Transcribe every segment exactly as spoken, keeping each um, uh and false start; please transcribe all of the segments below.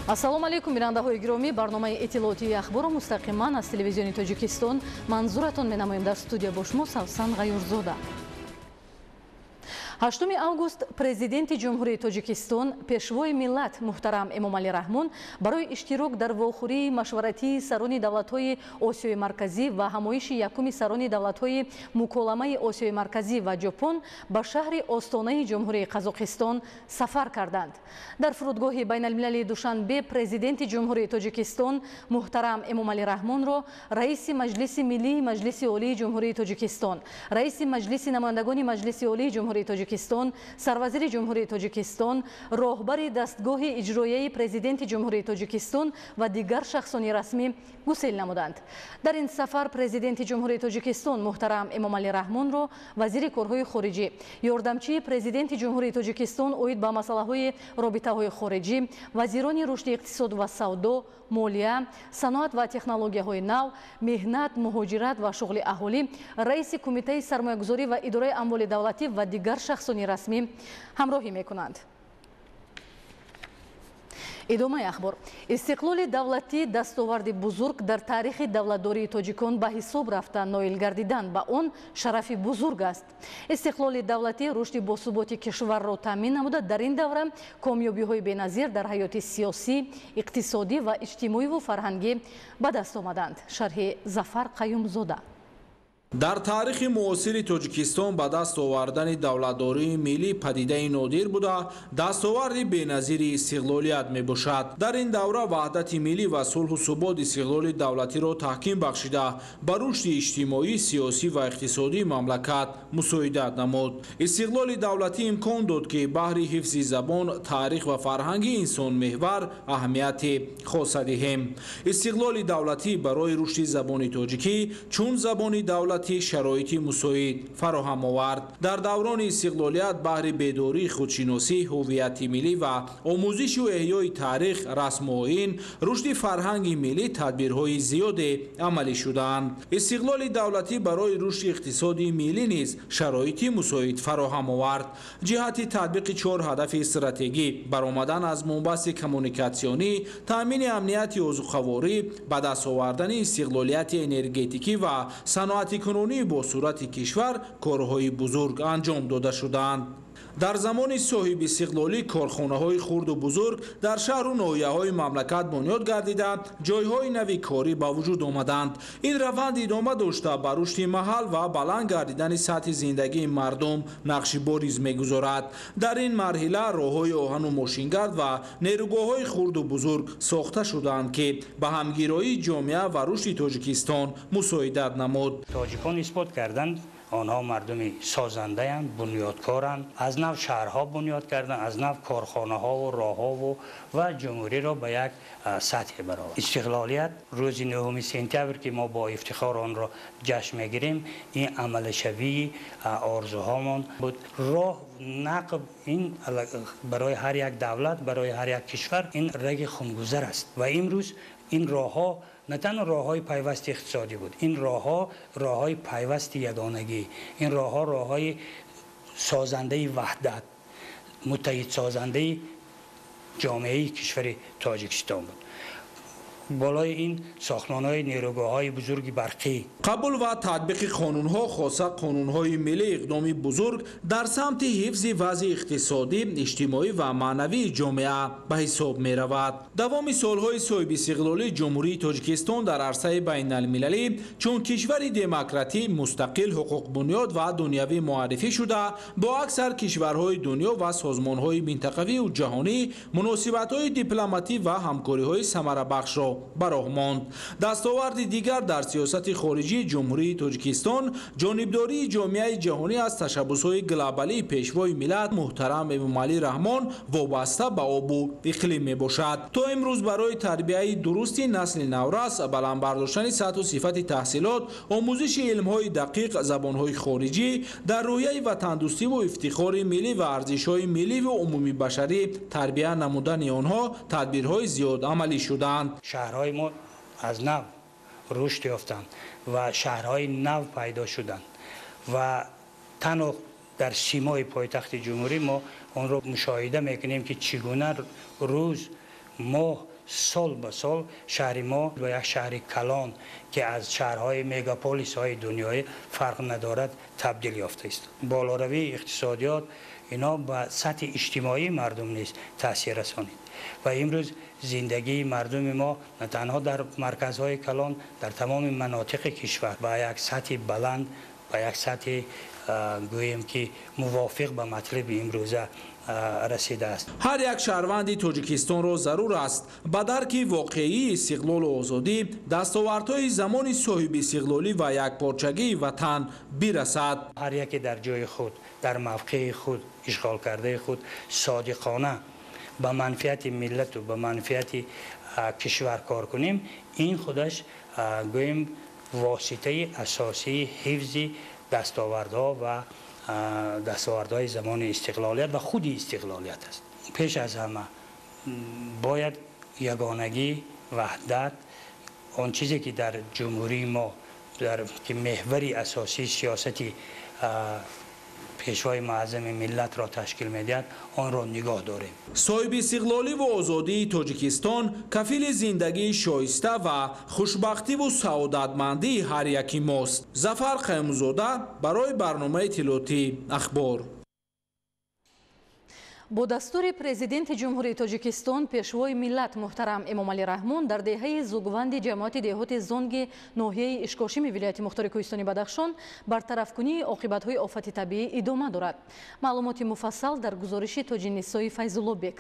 ассалому алейкум бинандаҳои гиромӣ, барномаи иттилоотии ахборро мустақиман аз телевизиони Тоҷикистон манзуратон менамоем. Дар студия бо шумо Савсан Ғаюрзода. ҳаштуми август президенти ҷумҳурии Тоҷикистон пешвои миллат муҳтарам Эмомалӣ Раҳмон барои иштирок дар вохӯрии машваратии сарони давлатҳои Осиёи марказӣ ва ҳамоиши якуми сарони давлатҳои муколамаи Осиёи марказӣ ва ҷопон ба шаҳри остонаи ҷумҳурии Қазоқистон сафар карданд. Дар фурудгоҳи байналмилалии Душанбе президенти ҷумҳурии Тоҷикистон муҳтарам Эмомалӣ Раҳмонро раиси Маҷлиси Миллии Маҷлиси Олии ҷумҳурии Тоҷикистон, раиси Маҷлиси намояндагони Маҷлиси Олии ҷумҳурии Тоҷикистон, сарвазири ҷумҳурии Тоҷикистон, роҳбари дастгоҳи иҷроияи президенти ҷумҳурии Тоҷикистон ва дигар шахсони расмӣ гусел намуданд. Дар ин сафар президенти ҷумҳурии Тоҷикистон муҳтарам Эмомалӣ Раҳмонро вазири корҳои хориҷӣ, ёрдамчии президенти ҷумҳурии Тоҷикистон оид ба масъалаҳои робитаҳои хориҷӣ, вазирони рушди иқтисод ва савдо, молия, саноат ва технологияҳои нав, меҳнат, муҳоҷират ва шуғли аҳолӣ, раиси кумитаи сармоягузорӣ ва идораи амволи давлатӣ ва дигар шахсони расмӣ ҳамроҳӣ мекунанд. идомаи ахбор. Истиқлоли давлатӣ дастоварди бузург дар таърихи давлатдории тоҷикон ба ҳисоб рафта ноил гардидан ба он шарафи бузург аст. Истиқлоли давлатӣ рушди босуботи кишварро таъмин намуда дар ин давра комёбиҳои беназир дар ҳаёти сиёсӣ, иқтисодӣ ва иҷтимоиву фарҳангӣ ба даст омаданд. Шарҳи Зафар Қаюмзода. дар таърихи муосири Тоҷикистон ба даст овардани давлатдории миллӣ падидаи нодир буда дастоварди беназири истиқлолият мебошад. дар ин давра ваҳдати миллӣ ва сулҳу суботи истиқлоли давлатиро таҳким бахшида ба рушди иҷтимоӣ, сиёсӣ ва иқтисодии мамлакат мусоидат намуд. истиқлоли давлатӣ имкон дод ки баҳри ҳифзи забон, таърих ва фарҳанги инсонмеҳвар аҳамияти хоса диҳем. истиқлоли давлатӣ барои рушди забони тоҷикӣ чун забони давлат шароити мусоид фароҳам овард. дар даврони истиқлолият баҳри бедории худшиносӣ, ҳуввияти миллӣ ва омӯзишу эҳёи таърих, расму оин, рушди фарҳанги миллӣ тадбирҳои зиёде амалӣ шуданд. истиқлоли давлатӣ барои рушди иқтисоди миллӣ низ шароити мусоид фароҳам овард. ҷиҳати татбиқи чор ҳадафи стратегӣ, баромадан аз бонбасти коммуникатсионӣ, таъмини амнияти озуқаворӣ, ба даст овардани истиқлолияти энергетикӣ ва саноати бо сурати кишвар корҳои бузург анҷом дода шуданд. дар замони соҳиби истиқлолӣ корхонаҳои хурду бузург дар шаҳру ноҳияҳои мамлакат бунёд гардида, ҷойҳои нави корӣ ба вуҷуд омаданд. ин раванд идома дошта ба рушди маҳал ва баланд гардидани сатҳи зиндагии мардум нақши бориз мегузорад. дар ин марҳила роҳҳои оҳану мошингард ва нерӯгоҳҳои хурду бузург сохта шуданд, ки ба ҳамгироии ҷомеа ва рушди Тоҷикистон мусоидат намуд. тоҷикон исбот карданд آنها مردمی سازنده اند، بنیادکارند، از نو شهرها بنیاد کردند، از نو کارخانه ها و راه ها و و جمهوری را به یک سطح برآورد. استقلالیت روز نهم سپتامبر که ما با افتخار آن را جشن میگیریم، این عمل شوی آرزوهامان بود. راه نقب این برای هر یک دولت، برای هر یک کشور این رگ خونگذر است و امروز این راه ها نه تنها راه‌های پیوست اقتصادی بود، این راه‌ها راه‌های پیوست یگانگی، این راه‌ها راه‌های سازنده وحدت، متحد سازنده جامعه کشور تاجیکستان بود. بالای این ساختمان‌های نیروگاه‌های بزرگ برقی قبول و تطبیق قانون‌ها، خاصه قانون‌های ملی، اقدامی بزرگ در سمت حفظ وضع اقتصادی، اجتماعی و معنوی جامعه به حساب می‌رود. دوام سال‌های صاحب استقلالی جمهوری تاجیکستان در عرصه بین‌المللی چون کشوری دموکراتیک مستقل حقوق بنیاد و دنیوی معرفی شده، با اکثر کشورهای دنیا و سازمان‌های منطقوی و جهانی مناسبت‌های دیپلماتیک و همکاری‌های ثمره‌بخش را براه ماند. دستاورد دیگر در سیاست خارجی جمهوری تاجیکستان جانبداری جامعه جهانی از تشبس‌های گلوبالی پیشوای ملت محترم امامعلی رحمان وابسته به آب و اقلیم میباشد. تا امروز برای تربیت درست نسل نورس، بلند برداشتن سطح و صفت تحصیلات، آموزش علم‌های دقیق، زبان‌های خارجی، در روحیه وطن‌دوستی و افتخار ملی و ارزش‌های ملی و عمومی بشری تربیت نمودن آنها تدبیرهای زیاد عملی شدند. شهرهای ما از نو رشد یافتند و شهرهای نو پیدا شدند و تنها در سیمای پایتخت جمهوری ما آن را مشاهده میکنیم که چگونه روز ماه سال به سال شهر ما و یک شهر کلان که از شهرهای مگاپولیس های دنیای فرق ندارد تبدیل یافته است. بالاروی اقتصادیات اینا به سطح اجتماعی مردم نیز تاثیر رسانید و امروز زندگی مردم ما نه تنها در مرکزهای کلان، در تمام مناطق کشور با یک سطح بلند و یک سطح گوییم که موافق به مطلب امروزه رسیده است. هر یک شهروند تاجیکستان را ضرور است به درک واقعی استقلال و آزادی، دستاوردهای زمان صاحب استقلالی و یک پارچگی وطن برسد. هر یک در جای خود، در موقع خود، اشغال کرده خود صادقانه به منفعت ملت و به منفعت کشور کار کنیم، این خودش گوییم واسطه اساسی حفظ دستاوردها و دستاوردهای زمان استقلالیت و خود استقلالیت است. پیش از همه باید یگانگی، وحدت، آن چیزی که در جمهوری ما در که محوری اساسی سیاستی پیشوای معظم ملت را تشکیل میدهد آن را نگاه داریم. صاحب استقلالی و آزادی تاجیکستان کفیل زندگی شایسته و خوشبختی و سعادتمندی هر یکی ماست. ظفر قیمزاده برای برنامه اطلاعاتی اخبار. با دستور پرزیدنت جمهوری تاجیکستان پیشوای ملت محترم امامعلی رحمون در دهه زوگوند جماعت دهات زونگ ناحیه اشکاشم ولایت مختار کوهستانی بدخشان برطرف کنی عاقبت‌های آفت طبیعی ادامه دارد. معلومات مفصل در گزارش تاج‌نسای فیض‌الله بک.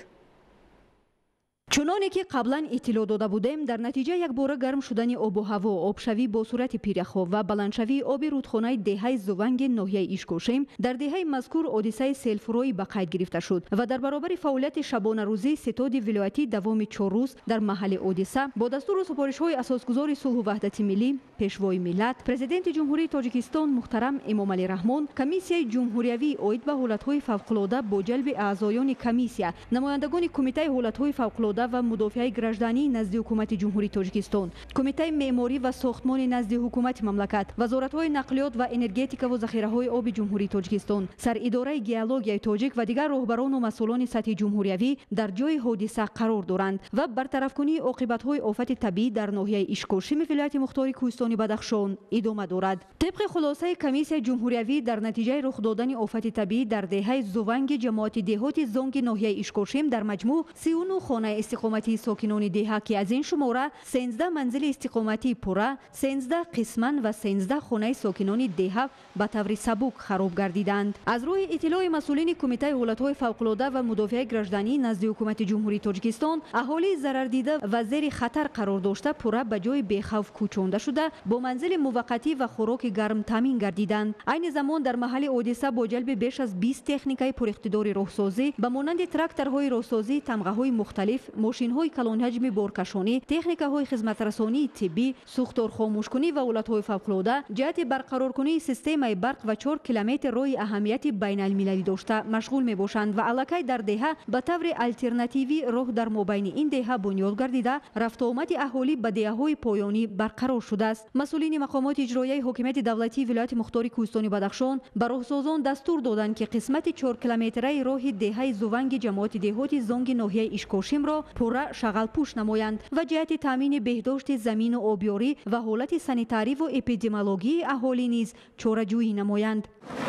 чуноне ки қаблан иттилоъ дода будем, дар натиҷа якбора гарм шудани обу ҳаво, обшавӣ бо сурати пирахо ва баландшавии оби рудхонаи деҳаи зуванги ноҳияи ишкошем дар деҳаи мазкур ҳодисаи селфурӯӣ ба қайд гирифта шуд ва дар баробари фаъолияти шабонарӯзӣ ситоди вилоятӣ давоми чор рӯз дар маҳалли ҳодиса бо дастуру супоришҳои асосгузори сулҳу ваҳдати миллӣ, пешвои миллат, президенти ҷумҳурии тоҷикистон муҳтарам эмомалӣ раҳмон, комиссияи ҷумҳуриявӣ оид ба ҳолатҳои фавқулода бо ҷалби аъзоёни комиссия, намояндагони кумитаи ҳолатҳои фавқулода ва мудофиаи гражданӣ назди ҳукумати ҷумҳурии тоҷикистон, кумитаи меъморӣ ва сохтмони назди ҳукумати мамлакат, вазоратҳои нақлиёт ва энергетикаву захираҳои оби ҷумҳурии тоҷикистон, саридораи геологияи тоҷик ва дигар роҳбарону масъулони сатҳи ҷумҳуриявӣ дар ҷои ҳодиса қарор доранд ва бартарафкунии оқибатҳои офати табиӣ дар ноҳияи ишкошими вилояти мухтори кӯҳистони бадахшон идома дорад. طبق خلاصه کمیسیای جمهوریوی در نتیجه رخ دادن آفت طبیعی در دهه زوونگ جماعت دهات زونگ ناحیه اشکاشم در مجموع سی و نه خانه استقامتی ساکنان دهه که از این شماره سیزده منزل استقامتی پوره، سیزده قسما و سیزده خانه ساکنان دهه به طور سبک خراب گردیدند. از روی اطلاع مسئولین کمیته حالتهای فوق‌العاده و مدافع گردانی نزد حکومت جمهوری تاجیکستان، اهالی ضرر دیده و زیر خطر قرار داشته پوره به جای بی‌خوف کوچانده شده با منزل موقتی و خوراک گرم تامین گردیدند. عین زمان در محل حادثه با جلب بیش از بیست تکنیکای پراقتدار راهسازی به مانند تراکتورهای راهسازی، تمغه‌های مختلف، ماشین‌های کلان حجم بارکشانی، تکنیک‌های خدمترسانی طبی، سوختار خاموشکنی و حالت‌های فوق‌العاده جهت برقرارکنی سیستم برق و چهار کیلومتر راه اهمیت بین‌المللی داشته مشغول می‌باشند و علاقه در دهه به طور آلترناتیوی راه در مابین این دهه بنیاد گردیده، رفت و آمد اهالی به دهه‌های پایانی برقرار شده است. مسئولین مقامات اجرایی حکومت دولتی ولایت مختار کوهستانی بدخشان به راهسازان دستور دادند که قسمت چهار کیلومتری راه دهه زوونگ جماعت دهات زونگ ناحیه اشکاشم را پوره شغل پوش نمایند و جهت تامین بهداشت زمین و آبیاری و حالت سانیتاری و اپیدمیولوژی اهالی نیز چاره‌جویی نمایند.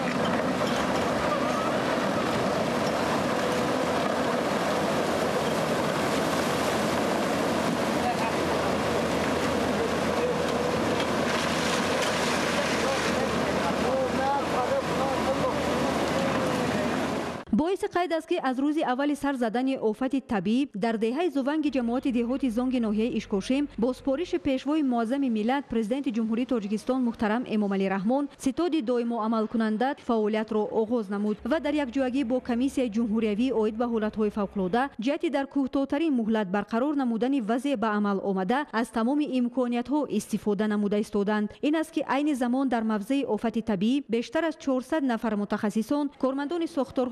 باعث قید است که از روز اول سر زدن آفت طبیعی در دهه زوونگ جماعت دهات زونگ ناحیه اشکاشم با سپارش پیشوای معظم ملت پرزیدنت جمهوری تاجیکستان محترم امامعلی رحمون ستاد دائم و عمل کننده فعالیت را آغاز نمود و در یک جوگی با کمیسیای جمهوریوی عاید به حالت‌های فوق‌العاده جهت در کوتاه‌ترین مهلت برقرار نمودن وضع به عمل آمده از تمام امکانیت‌ها استفاده نموده ایستادند. این است که عین زمان در موضع آفت طبیعی بیشتر از چهارصد نفر متخصصان، کارمندان ساختارهای داخل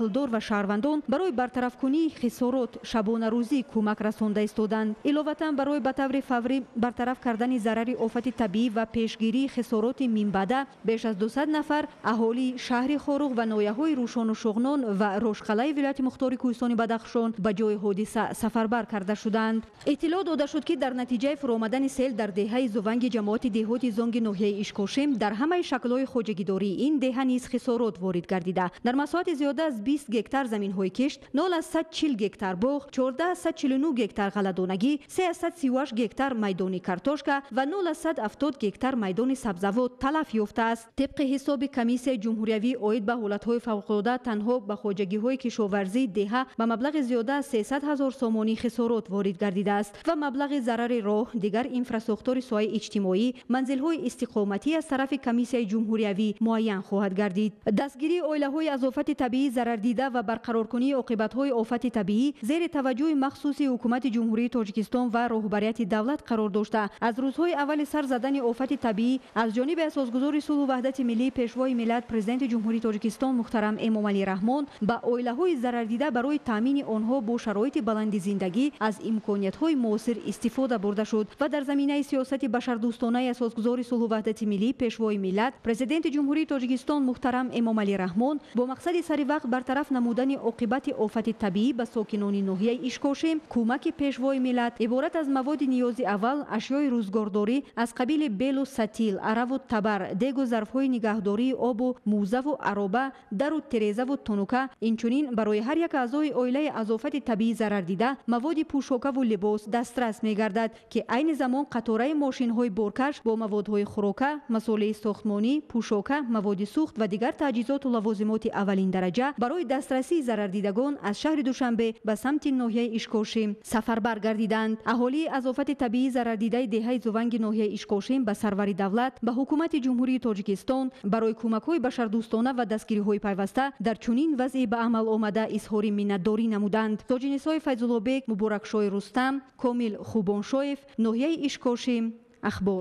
дахлдор ва шаҳрвандон барои бартарафкунии хисорот шабонарӯзӣ кӯмак расонда истоданд. Иловатан барои ба таври фаврӣ бартараф кардани зарари офати табиӣ ва пешгирии хисороти минбаъда беш аз дусад нафар аҳолии шаҳри Хоруғ ва ноҳияҳои Рӯшону Шуғнон ва Рошқалаи вилояти мухтори Кӯҳистони Бадахшон ба ҷои ҳодиса сафарбар карда шуданд. иттилоъ дода шуд ки дар натиҷаи фуромадани сел дар деҳаи зуванги ҷамоати деҳоти Зонги ноҳияи Ишкошим дар ҳамаи шаклҳои хоҷагидории ин деҳа низ хисорот ворид гардида дар масоҳати зиёда аз бист гектар заминҳои кишт, нол аз сад чил гектар боғ, чордаҳ аз сад чилу нӯ гектар ғалладонагӣ, се аз сад сию ҳашт гектар майдони картошка ва нол аз сад ҳафтод гектар майдони сабзавот талаф ёфтааст. Тибқи ҳисоби комиссияи ҷумҳуриявӣ оид ба ҳолатҳои фавқулодда танҳо ба хоҷагиҳои кишоварзӣ деҳа ба маблағи зиёда аз сесад ҳазор сомонӣ хисорот ворид гардидааст ва маблағи зарари роҳ, дигар инфраструктури соҳаи иҷтимоӣ, манзилҳои истиқоматӣ аз тарафи комиссияи ҷумҳуриявӣ муайян хоҳад гардид. Дастгирии оилаҳои аз офати табиӣ зарардида ва барқароркунии оқибатҳои офати табиӣ зери таваҷҷӯҳи махсуси ҳукумати ҷумҳурии Тоҷикистон ва роҳбарияти давлат қарор дошта, аз рӯзҳои аввали сар задани офати табиӣ аз ҷониби асосгузори сулҳу ваҳдати миллӣ пешвои миллат президенти ҷумҳурии Тоҷикистон муҳтарам Эмомалӣ Раҳмон ба оилаҳои зарардида барои таъмини онҳо бо шароити баланди зиндагӣ аз имкониятҳои муосир истифода бурда шуд ва дар заминаи сиёсати башардӯстонаи асосгузори сулҳу ваҳдати миллӣ пешвои миллат президенти ҷумҳурии Тоҷикистон муҳтарам Эмомалӣ Раҳмон бо мақсади саривақт бартараф намудани оқибати офати табиӣ ба сокинони ноҳияи Ишкошим кӯмаки пешвои миллат иборат аз маводи ниёзи аввал, ашёи рӯзгордорӣ аз қабили белу сатил, араву табар, дегу зарфҳои нигаҳдории обу мӯзаву ароба, дару тирезаву тунука, инчунин барои ҳар як аъзои оилаи аз офати табиӣ зарардида маводи пӯшокаву либос дастрас мегардад ки айни замон қатораи мошинҳои боркаш бо маводҳои хӯрока, масолеи сохтмонӣ, пӯшока, маводи сӯхт ва дигар таҷҳизоту лавозимоти аввалин дараҷа барои дастрасии зарардидагон аз шаҳри Душанбе ба самти ноҳияи Ишкошим сафарбар гардиданд. аҳолии аз офати табиӣ зарардидаи деҳаи зуванги ноҳияи Ишкошим ба сарвари давлат ба ҳукумати ҷумҳурии Тоҷикистон барои кӯмакҳои башардӯстона ва дастгириҳои пайваста дар чунин вазъи ба амал омада изҳори миннатдорӣ намуданд. Соҷинисои Файзуллобек, Муборакшои Рустам, Комил Хубоншоев, ноҳияи Ишкошим, Ахбор.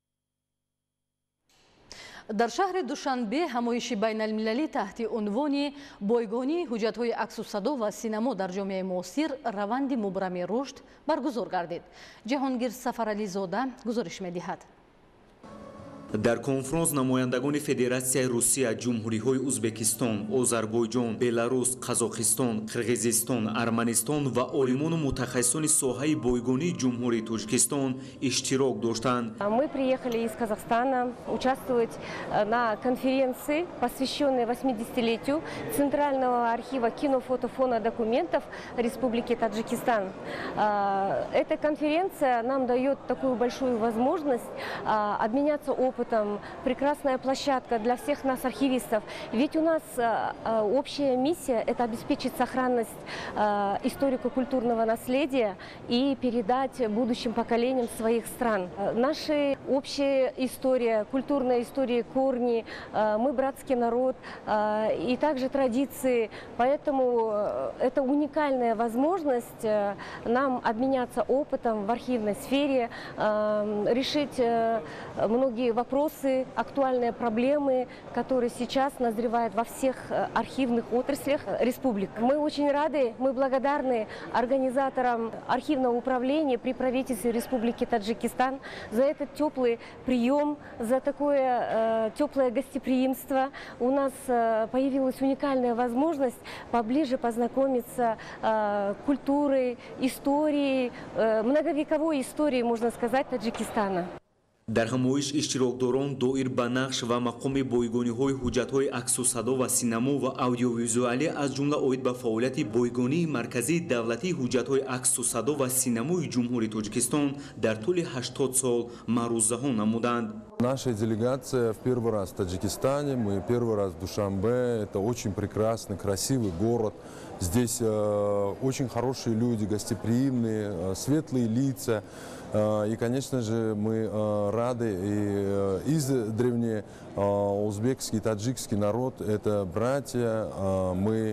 дар шаҳри Душанбе ҳамоиши байналмилалӣ таҳти унвони бойгонии ҳуҷҷатҳои аксусадо ва синамо дар ҷомеаи муосир раванди мубрами рушд баргузор гардид. Ҷаҳонгир Сафарализода гузориш медиҳад. дар конфронс намояндагони Федератсияи Русия, ҷумҳуриҳои Узбекистон, Озарбойҷон, Беларус, Қазоқистон, Қирғизистон, Арманистон ва олимону мутахассисони соҳаи бойгонии ҷумҳурии Тоҷикистон иштирок доштанд. Мы приехали из Казахстана участвовать на конференции, посвященной восьмидесятилетию Центрального архива кино-фото-фонодокументов Республики Таджикистан. Эта конференция нам дает такую большую возможность обменяться опытом. Прекрасная площадка для всех нас, архивистов. Ведь у нас общая миссия – это обеспечить сохранность историко-культурного наследия и передать будущим поколениям своих стран. Наша общая история, культурная история, корни, мы братский народ и также традиции. Поэтому это уникальная возможность нам обменяться опытом в архивной сфере, решить многие вопросы. Вопросы, актуальные проблемы, которые сейчас назревают во всех архивных отраслях республик. Мы очень рады, мы благодарны организаторам архивного управления при правительстве Республики Таджикистан за этот теплый прием, за такое э, теплое гостеприимство. У нас э, появилась уникальная возможность поближе познакомиться с э, культурой, историей, э, многовековой историей, можно сказать, Таджикистана. дар ҳамоиш иштирокдорон доир ба нақш ва мақоми бойгониҳои ҳуҷҷатҳои аксусадо ва синамо ва аудиовизуалӣ аз ҷумла оид ба фаъолияти бойгонии марказии давлатии ҳуҷҷатҳои аксусадо ва синамои ҷумҳурии Тоҷикистон дар тӯли ҳаштод сол маърузаҳо намуданд. Наша делегация в первый раз в Таджикистане, мы первый раз в Душанбе. Это очень прекрасный, красивый город. Здесь э, очень хорошие люди, гостеприимные, э, светлые лица. Э, и, конечно же, мы э, рады. И э, издревле э, узбекский, таджикский народ – это братья. Э, мы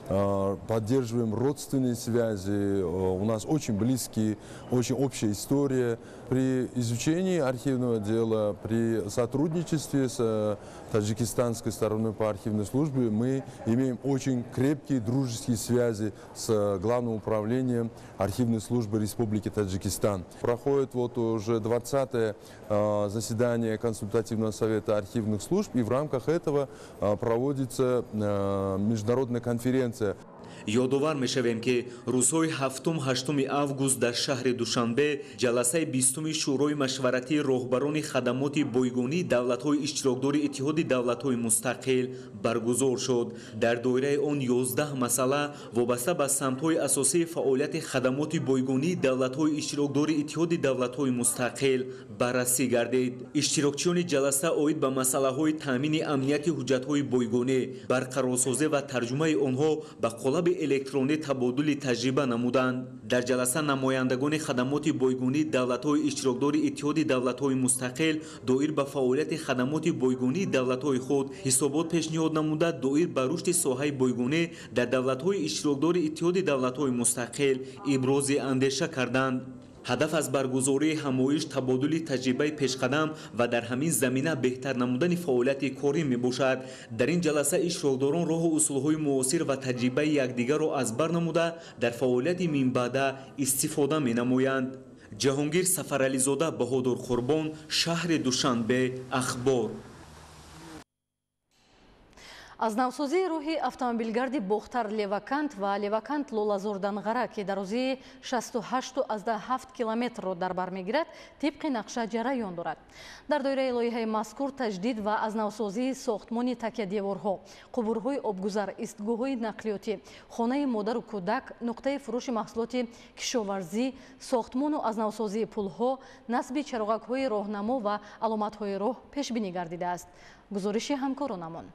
поддерживаем родственные связи, у нас очень близкие, очень общая история. При изучении архивного дела, при сотрудничестве с таджикистанской стороной по архивной службе мы имеем очень крепкие дружеские связи с Главным управлением архивной службы Республики Таджикистан. Проходит вот уже двадцатое заседание консультативного совета архивных служб, и в рамках этого проводится международная конференция. ёдовар мешавем ки рӯзҳои ҳафтум ҳаштуми август дар шаҳри душанбе ҷаласаи бистуми шӯрои машваратии роҳбарони хадамоти бойгонии давлатҳои иштирокдори иттиҳоди давлатҳои мустақил баргузор шуд. Дар доираи он ёздаҳ масъала вобаста ба самтҳои асосии фаъолияти хадамоти бойгонии давлатҳои иштирокдори иттиҳоди давлатҳои мустақил баррасӣ гардид. иштирокчиёни ҷаласа оид ба масъалаҳои таъмини амнияти ҳуҷҷатҳои бойгонӣ, барқарорсозӣ ва тарҷумаи онҳо ба қолаби электронӣ табодули таҷриба намуданд. Дар ҷаласа намояндагони хадамоти бойгонии давлатҳои иштирокдори иттиҳоди давлатҳои мустақил доир ба фаъолияти хадамоти бойгонии давлатҳои худ ҳисобот пешниҳод намуда доир ба рушди соҳаи бойгонӣ дар давлатҳои иштирокдори иттиҳоди давлатҳои мустақил ибрози андеша карданд. ҳадаф аз баргузории ҳамоиш табодули таҷрибаи пешқадам ва дар ҳамин замина беҳтар намудани фаъолияти корӣ мебошад. Дар ин ҷаласа иштирокдорон роҳу усулҳои муосир ва таҷрибаи якдигарро аз бар намуда дар фаъолияти минбаъда истифода менамоянд. ҷаҳонгир Сафарализода, Баҳодур Қурбон, шаҳри Душанбе, Ахбор. аз навсозии роҳи автомобилгарди бохтар левакант ва левакант лолазор данғара ки дарозии шасту ҳашту азда ҳафт километрро дар бар мегирад тибқи нақша ҷараён дорад. дар доираи лоиҳаи мазкур таҷдид ва аз навсозии сохтмони такядеворҳо, қубурҳои обгузар, истгоҳҳои нақлиётӣ, хонаи модару кӯдак, нуқтаи фурӯши маҳсулоти кишоварзӣ, сохтмону аз навсозии пулҳо, насби чароғакҳои роҳнамо ва аломатҳои роҳ пешбинӣ гардидааст. гузориши ҳамкоронамон.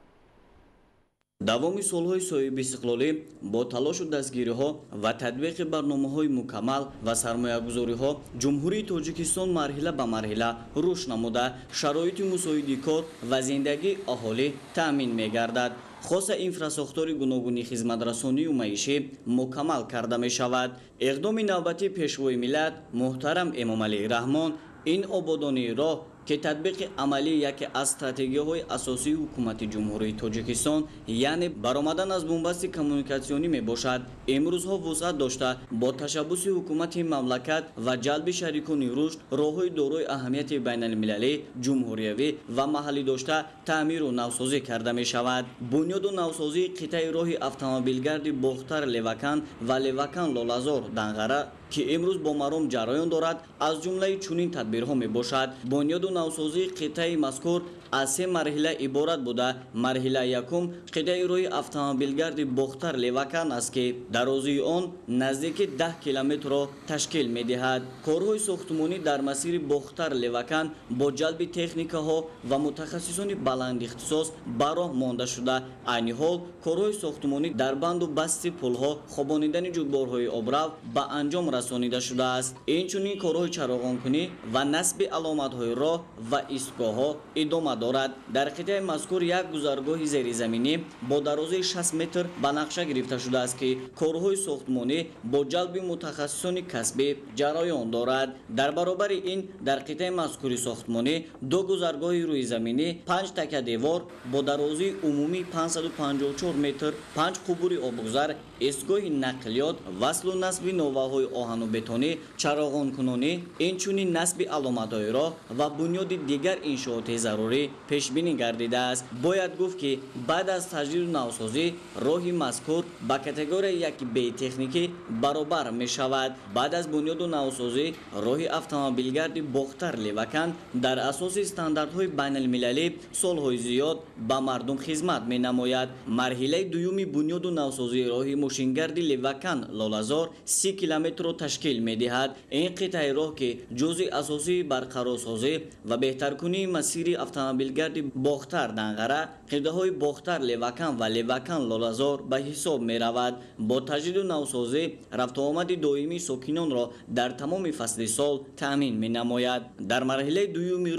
давоми солҳои соҳиби истиқлолӣ бо талошу дастгириҳо ва татбиқи барномаҳои мукаммал ва сармоягузориҳо ҷумҳурии Тоҷикистон марҳила ба марҳила рушд намуда шароити мусоиди кор ва зиндагии аҳолӣ таъмин мегардад. хоса инфрасохтори гуногуни хизматрасонию маишӣ мукаммал карда мешавад. иқдоми навбати пешвои миллат муҳтарам Эмомалии Раҳмон ин ободонии роҳ ки татбиқи амалии яке аз стратегияҳои асосии ҳукумати ҷумҳурии Тоҷикистон яъне баромадан аз бомбасти коммуникатсионӣ мебошад, имрӯзҳо вусъат дошта бо ташаббуси ҳукумати мамлакат ва ҷалби шарикони рушд роҳҳои дорои аҳамияти байналмилалӣ, ҷумҳуриявӣ ва маҳаллӣ дошта таъмиру навсозӣ карда мешавад. бунёду навсозии қитъаи роҳи автомобилгарди бохтар левакан ва левакан лолазор данғара ки имрӯз бо маром ҷараён дорад аз ҷумлаи чунин тадбирҳо мебошад. бунёду навсозии қитъаи мазкур аз се марҳила иборат буда, марҳилаи якум қитъаи роҳи автомобилгарди бохтар левакан аст ки дарозии он наздики даҳ километрро ташкил медиҳад. корҳои сохтмонӣ дар масири бохтар левакан бо ҷалби техникаҳо ва мутахассисони баландихтисос ба роҳ монда шуда, айни ҳол корҳои сохтмонӣ дар банду басти пулҳо, хобонидани ҷӯйборҳои обрав ба анҷом расонида шудааст. инчунин корҳои чароғонкунӣ ва насби аломатҳои роҳ ва истгоҳҳо идома дорад. дар қитъаи мазкур як гузаргоҳи зеризаминӣ бо дарозии шаст метр ба нақша гирифта шудааст ки корҳои сохтмонӣ бо ҷалби мутахассисони касбӣ ҷараён дорад. дар баробари ин дар қитъаи мазкури сохтмонӣ ду гузаргоҳи рӯизаминӣ, панҷ такядевор бо дарозии умумӣ панҷсаду панҷоҳу чор метр, панҷ қубури обгузар, истгоҳи нақлиёт, васлу насби новаҳои оҳану бетонӣ, чароғонкунонӣ, инчунин насби аломатҳои роҳ ва бунёди дигар иншооти зарурӣ пешбинӣ гардидааст. бояд гуфт ки баъд аз таҷдиду навсозӣ роҳи мазкур ба категорияи яки бетехникӣ баробар мешавад. баъд аз бунёду навсозӣ роҳи автомобилгарди бохтар левакан дар асоси стандартҳои байналмилалӣ солҳои зиёд ба мардум хизмат менамояд. марҳилаи дуюми бунёду навсозии роҳи мошингарди левакан лолазор си километрро ташкил медиҳад. ин қитъаи роҳ ки ҷузъи асосии барқарорсозӣ ва беҳтаркунии масири автомобилгарди бохтар данғара, қидаҳои бохтар левакан ва левакан лолазор ба ҳисоб меравад. бо таҷдиду навсозӣ рафтуомади доимии сокинонро дар тамоми фасли сол таъмин менамояд. дар марҳилаи дуюми роҳ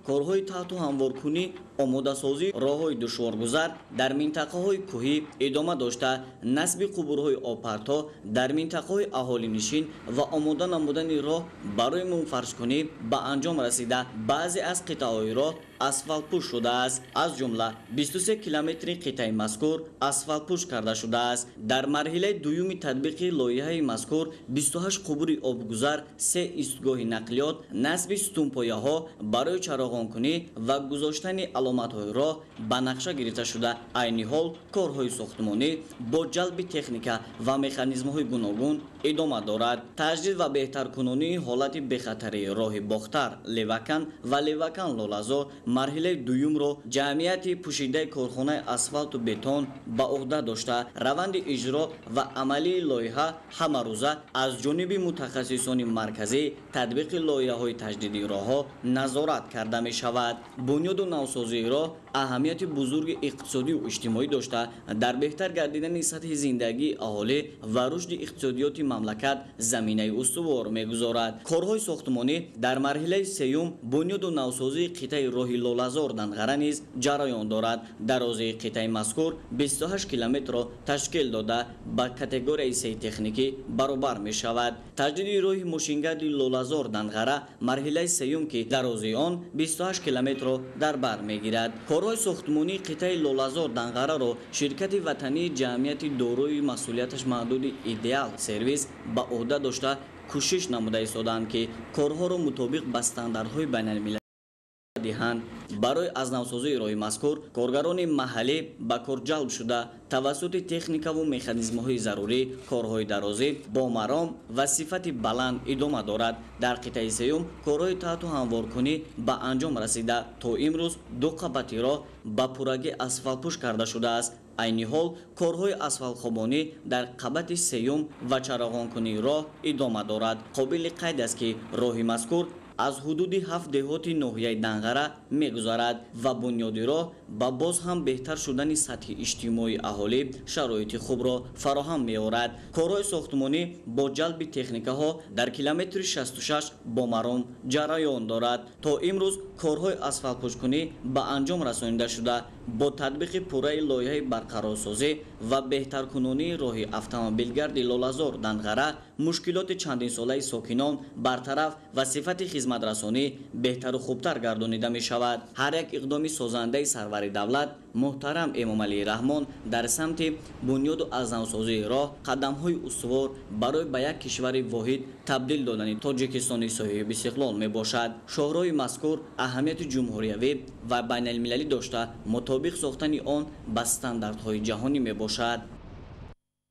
корҳои таҳту ҳамворкунӣ, омодасозӣ роҳҳои душворгузар дар минтақаҳои кӯҳӣ идома дошта, насби қубурҳои обпарто дар минтақаҳои аҳолинишин ва омода намудани роҳ барои мунфарҷкунӣ ба анҷом расида, баъзе аз қитъаҳои роҳ асфалтпӯш шудааст. Аз ҷумла бисту се километри қитъаи мазкур асфалтпӯш карда шудааст. Дар марҳилаи дуюми татбиқи лоиҳаи мазкур бисту ҳашт қубури обгузар, се истгоҳи нақлиёт, насби стунпояҳо барои чароғонкунӣ ва гузоштани аломатҳои роҳ ба нақша гирифта шуда. Айни ҳол корҳои сохтмонӣ бо ҷалби техника ва механизмҳои гуногун идома дорад. Таҷдид ва беҳтаркунонии ҳолати бехатарии роҳи Бохтар Левакан ва Левакан Лолазор марҳилаи дуюмро ҷамъияти пӯшидаи корхонаи асфалту бетон ба уҳда дошта, раванди иҷро ва амалии лоиҳа ҳамарӯза аз ҷониби мутахассисони марказӣ татбиқи лоиҳаҳои таҷдидии роҳҳо назорат карда мешавад. Бунёду навсозии роҳ аҳамияти бузурги иқтисодию иҷтимоӣ дошта, дар беҳтар гардидани сатҳи зиндагии аҳолӣ ва рушди иқтисодиёти мамлакат заминаи устувор мегузорад. Корҳои сохтмонӣ дар марҳилаи сеюм бунёду навсозии қитъаи роҳи Лолазор Данғара низ ҷараён дорад. Дарозии қитъаи мазкур бисту ҳашт километрро ташкил дода, ба категорияи сеи техникӣ баробар мешавад. Таҷдиди роҳи мошингарди Лолазор Данғара марҳилаи сеюм ки дарозии он бисту ҳашт километрро дар бар мегирад. Корҳои сохтмонии қитъаи Лолазор Данғараро ширкати ватании ҷамъияти дорои масъулияташ маҳдуди Идеал сервис ба уҳда дошта кӯшиш намуда истоданд ки корҳоро мутобиқ ба стандартҳои байналмилалӣ диҳанд. Барои азнавсозии роҳи мазкур коргарони маҳаллӣ ба кор ҷалб шуда тавассути техникаву механизмҳои зарурӣ корҳои дарозӣ бо маром ва сифати баланд идома дорад. Дар қитъаи сеюм корҳои таҳту ҳамворкунӣ ба анҷом расида, то имрӯз ду қабати роҳ ба пуррагӣ асфалтпӯш карда шудааст. Айни ҳол корҳои асфалтхобонӣ дар қабати сеюм ва чароғонкунии роҳ идома дорад. Қобили қайд аст ки роҳи мазкур аз ҳудуди ҳафт деҳоти ноҳияи Данғара мегузарад ва бунёди роҳ ба боз ҳам беҳтар шудани сатҳи иҷтимоии аҳолӣ шароити хубро фароҳам меорад. Корҳои сохтмонӣ бо ҷалби техникаҳо дар километри шасту шаш бо маром ҷараён дорад. То имрӯз корҳои асфалтпӯшкунӣ ба анҷом расонида шуда, бо татбиқи пурраи лоиҳаи барқарорсозӣ ва беҳтаркунонии роҳи автомобилгарди Лолазор Данғара мушкилоти чандинсолаи сокинон бартараф ва сифати хизматрасонӣ беҳтару хубтар гардонида мешавад. Ҳар як иқдоми созандаи сарвари давлат муҳтарам Эмомалии Раҳмон дар самти бунёду азнавсозии роҳ қадамҳои устувор барои ба як кишвари воҳид табдил додани Тоҷикистони соҳиби истиқлол мебошад. Шоҳроҳи мазкур аҳамияти ҷумҳуриявӣ ва байналмилалӣ дошта, мутобиқ сохтани он ба стандартҳои ҷаҳонӣ мебошад.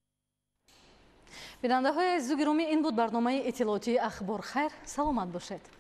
бинандаҳои азизу гиромӣ, ин буд барномаи иттилоотии Ахбор Хайр. Саломат бошед.